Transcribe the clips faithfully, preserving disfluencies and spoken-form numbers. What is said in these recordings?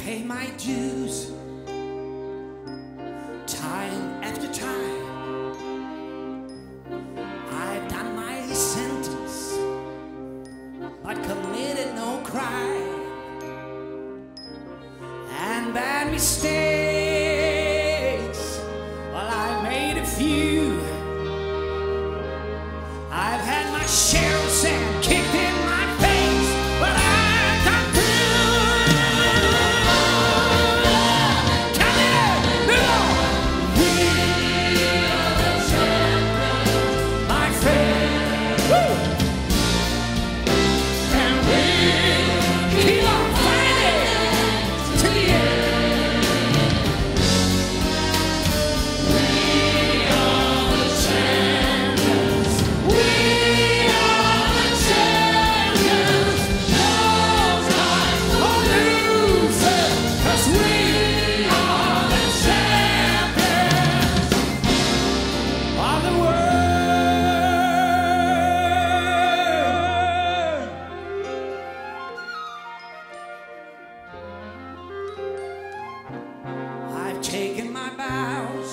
pay my dues time after time. I've done my sentence but committed no crime. And bad mistakes, well, I made a few. I've had my share of sand kicked in my face, but I've come through. Come here, we are the champions, my friend. Woo! And we keep on fighting to the end. We are the champions. We are the champions. No time for losing, 'cause we are the champions of the world. I've taken my bows,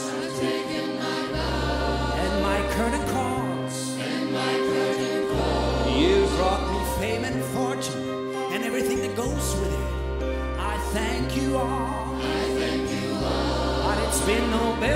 and my curtain calls. You brought me fame and fortune and everything that goes with it. I thank you all. But it's been no bill